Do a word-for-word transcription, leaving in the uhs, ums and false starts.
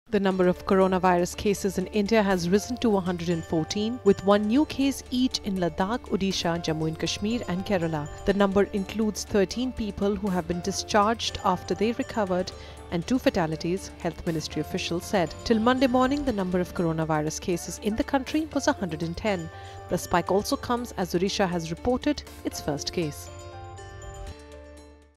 The number of coronavirus cases in India has risen to one hundred fourteen, with one new case each in Ladakh, Odisha, Jammu and Kashmir and Kerala. The number includes thirteen people who have been discharged after they recovered and two fatalities, Health Ministry officials said. Till Monday morning, the number of coronavirus cases in the country was one hundred ten. The spike also comes as Odisha has reported its first case.